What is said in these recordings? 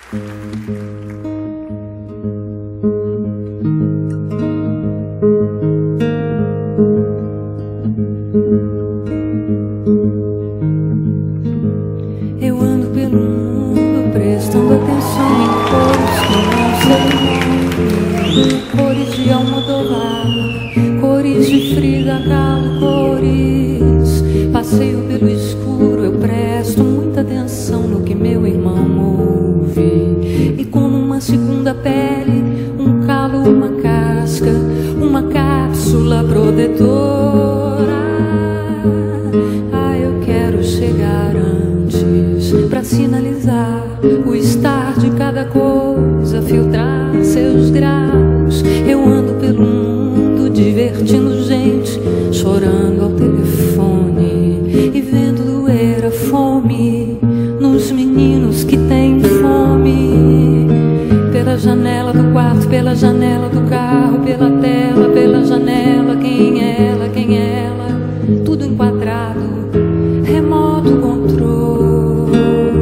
Eu ando pelo mundo prestando atenção em cores que não sei nome, cores de Almodóvar, cores de Frida Kahlo, cores. Passeio pelo escuro, eu presto muita atenção no que meu irmão ouve. E como uma segunda pele, um calo, uma casca, uma cápsula protetora. Ah, eu quero chegar antes pra sinalizar o estar de cada coisa, filtrar seus graus. Eu ando pelo mundo divertindo gente, chorando ao telefone e vendo doer a fome nos meninos que têm fome. Pela janela do quarto, pela janela do carro, pela tela, pela janela. Quem é ela, quem é ela? Tudo enquadrado, remoto controle.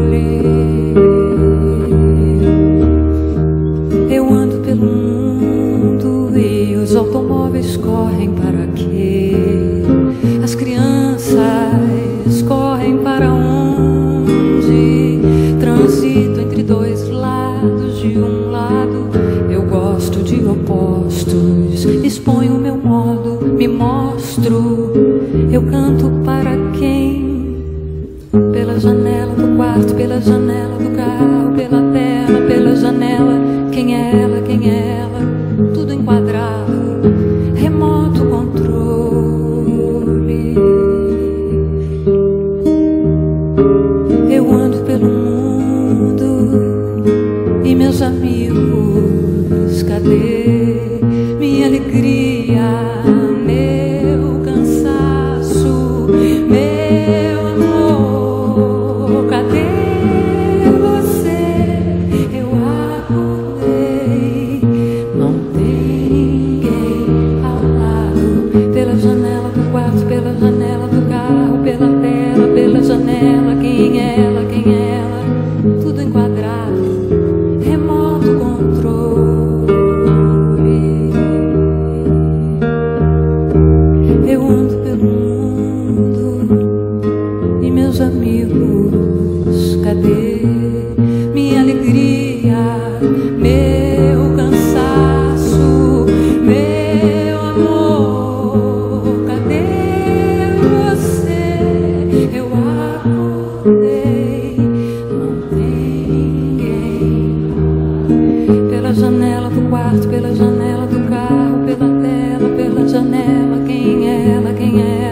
Eu ando pelo mundo e os automóveis correm para quê? As crianças correm para onde? Transito entre dois lados. De um lado eu gosto de opostos, exponho o meu modo, me mostro. Eu canto para quem? Pela janela do quarto, pela janela do carro, pela tela, pela janela. Quem é ela, quem é ela? Tudo enquadrado, remoto controle. Eu ando pelo mundo e meus amigos, cadê minha alegria, meu cansaço, meu amor? Cadê você? Eu acordei, não tem ninguém ao lado. Pela janela do quarto, pela janela do carro, pela tela, pela janela. Quem é ela, quem é ela? Tudo enquadrado, remoto controle. Eu ando pelo mundo e meus amigos, cadê minha alegria, meu cansaço, meu amor? Cadê você? Eu acordei, não tem ninguém. Pela janela do quarto, pela janela do carro, pela tela, pela janela. Quem é ela, quem é ela?